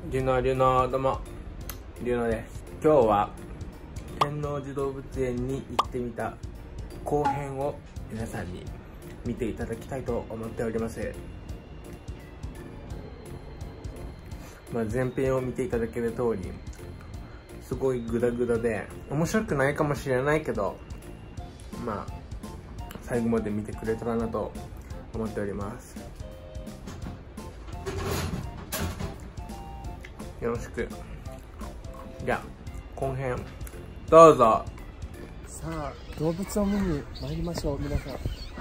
龍之どうも龍之です。今日は天王寺動物園に行ってみた後編を皆さんに見ていただきたいと思っております。前編を見ていただける通りすごいグダグダで面白くないかもしれないけど、最後まで見てくれたらなと思っております。よろしく。じゃあ後編どうぞ。 さあ動物を見に参りましょう皆さん。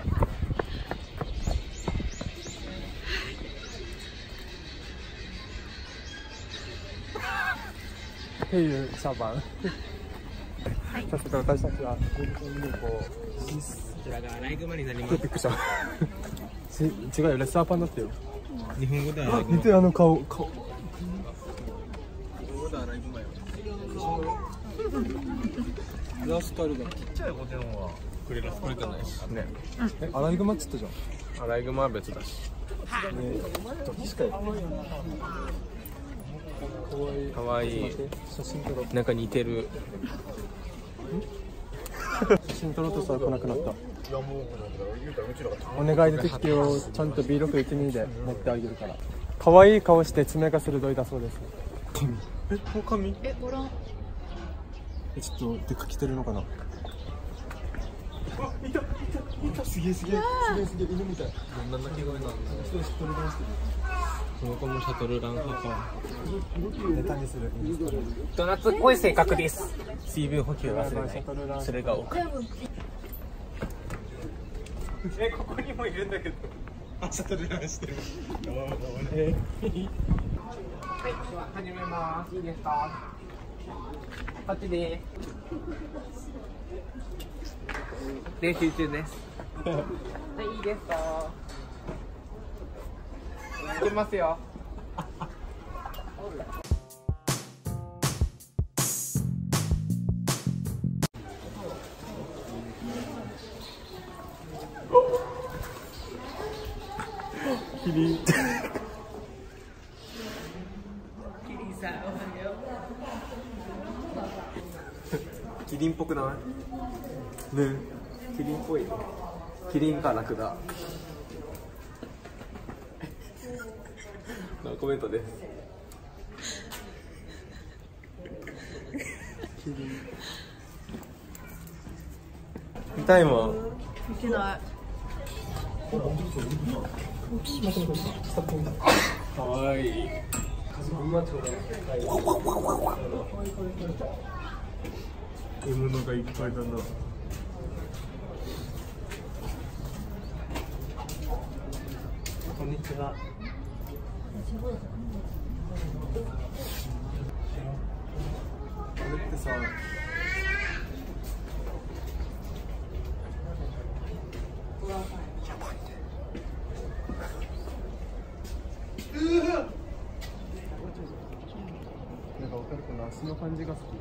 っていうシャバン。早速私たちは動物を見に行こう。 こちらがアライグマになります。 びっくりした。違うよ、レッサーパンだってよ。 日本語では見てあの顔。ラスカルがちっちゃいホテルはこれラスカルじゃないしね。 アライグマっつったじゃん。 アライグマは別だし。 どっちかよ。 かわいい。 写真撮ろう。 なんか似てる。 写真撮ろうとしたら来なくなった。お願い出てきてよ。ちゃんと B612 で持ってあげるから。可愛い顔して爪が鋭いだそうです。髪？ ごらん。 ちょっとでかきてるのかな。いたすげえ犬みたい。 どんな鳴き声なんだろう。この子もシャトルラン派か。 ネタにする。 人懐っこい性格です。水分補給忘れない。それが多く。ここにもいるんだけど。 シャトルランしてる。 はい、では始めます。いいですか？こっちです。練習中です。はい、いいですか？いきますよ。 キリン。 キリンっぽくない？ね、キリンっぽい。キリンかラクダ。コメントです。 キリン。 見たいもん。 見てない。 かわいい。獲物がいっぱいだな。こんにちは。 あれってさ。なんかわかるかな、足の感じが好き。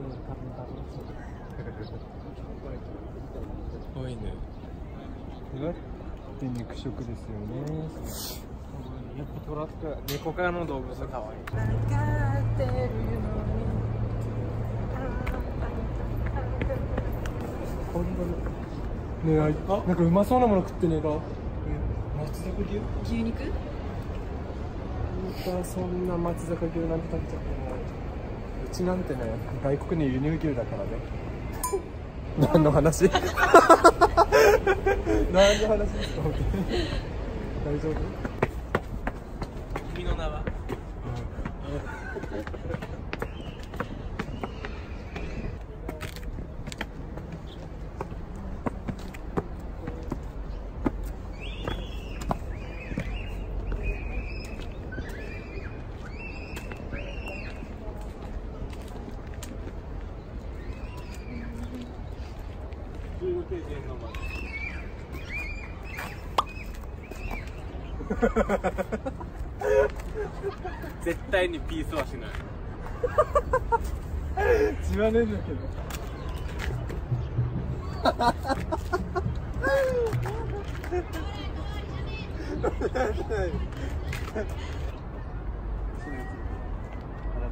かわいいね。 これって肉食ですよね。 やっぱトラック、猫科の動物かわいい。 ねえ、なんかうまそうなもの食ってねえか。 松坂牛？ 牛肉？ そんな松坂牛なんて食べちゃってない。うちなんてね、外国に輸入牛だからね。何の話？何の話ですか？大丈夫？ 君の名は？絶対にピースはしない。 知らねえんだけど。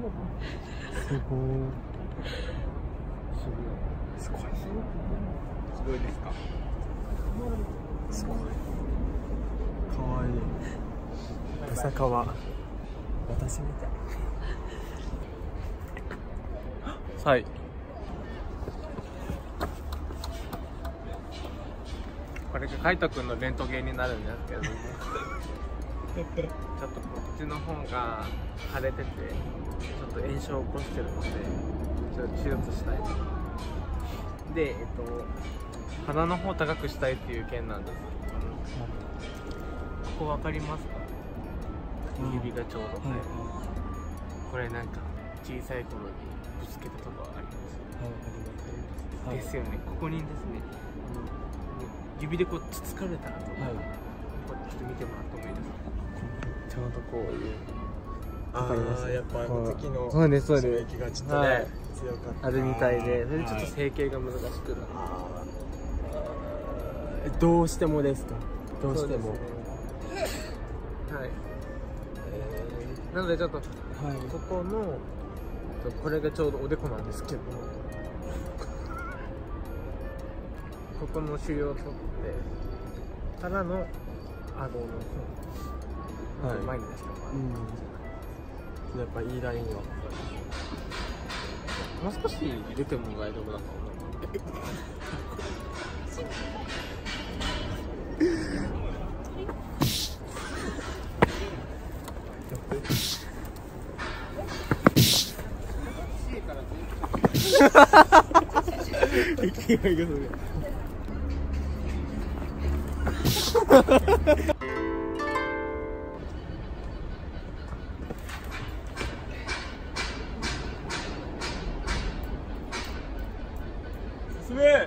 すごい。すごい。 すごいですか。 すごい。かわいい。まさかは私みたい。 はい。これが海斗くんのレントゲンになるんですけれどもちょっとこっちの方が腫れててちょっと炎症を起こしてるのでちょっと手術したいで、鼻の方高くしたいっていう件なんです。ここ分かりますか？指がちょうど、これなんか小さい頃にぶつけたとこあります、ですよね。ここにですね指でこうつつかれた跡が、これちょっと見てもらってもいいですか？ちょうどこういうわかります？ やっぱあの時のそうですそう刺です。 激がちょっとね、強かった。 あるみたいで、それでちょっと整形が難しくなる。 どうしてもですか？どうしても。 はい。なのでちょっと、ここのこれがちょうどおでこなんですけど、ここの腫瘍を取ってからの顎の方、前に出してもらう。 やっぱいいラインは。 もう少し出ても大丈夫だと思う。勢いがすごい。進め。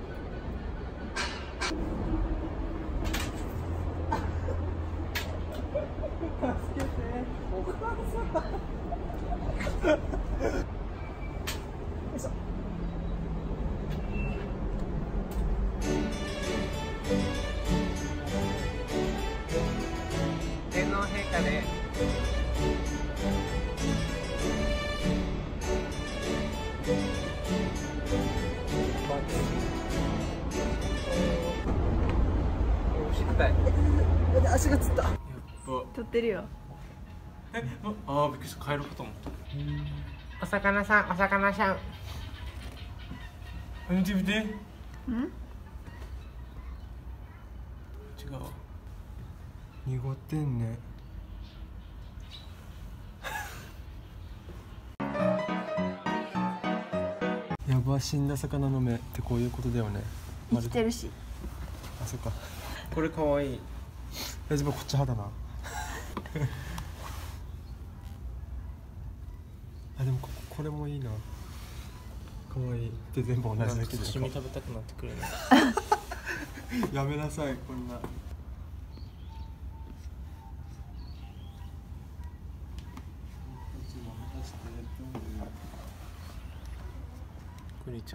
天皇陛下で足がつった。 撮ってるよ。 ああ、びっくりした。帰ろうかと思った。お魚さん、お魚さん。見て見て。 ん？ 違うわ。 濁ってんね。やば、死んだ魚の目ってこういうことだよね。 生きてるし。 あ、そっか。 これかわいい。 大丈夫、こっち派だな。あ、でもこれもいいな。かわいい。で全部同じだけで。 刺身食べたくなってくるね。 やめなさい、こんな。 くりちゃん。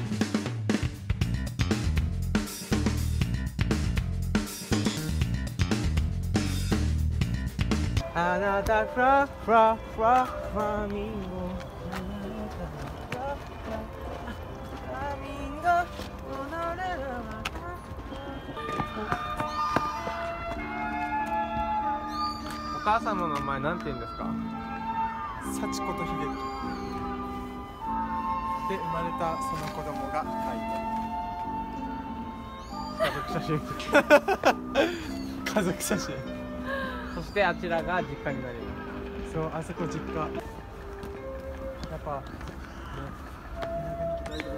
あなたフラフラフラフラミンゴ、お母様の名前なんて言うんですか？ 幸子と秀樹で生まれたその子供が家族写真。 そしてあちらが実家になります。 そう、あそこ実家。やっぱね、田舎に来たいです。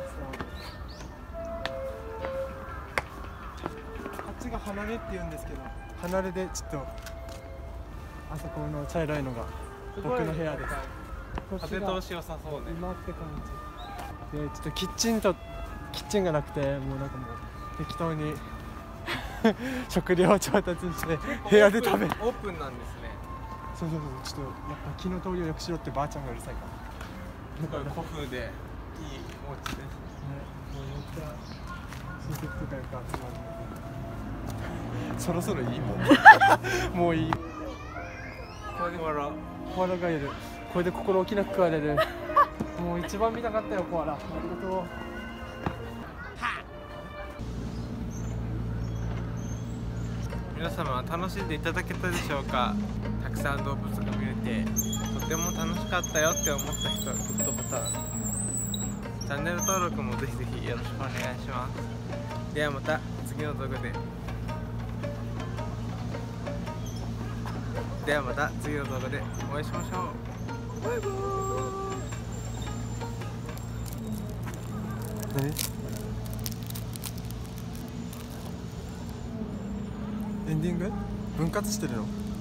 あっちが離れって言うんですけど、離れでちょっとあそこの茶色いのが僕の部屋です。 風通し良さそうね。 今って感じで、ちょっとキッチンがなくて、もうなんかもう適当に食料を調達して部屋で食べる。 オープンなんですね。 そうそうそう、ちょっとやっぱ気の通りをよくしろってばあちゃんがうるさいから。 すごい古風でいいお家ですね。 もうめっちゃ親戚とかよく集まるので。そろそろいいもうもういい。 コアラコアラがいる。 これで心置きなく食われる。もう一番見たかったよ、コアラ。ありがとう。 皆様は楽しんでいただけたでしょうか。たくさん動物が見れてとても楽しかったよって思った人はグッドボタン、チャンネル登録もぜひぜひよろしくお願いします。ではまた次の動画でお会いしましょう。バイバーイ。 何？エンディング？分割してるの？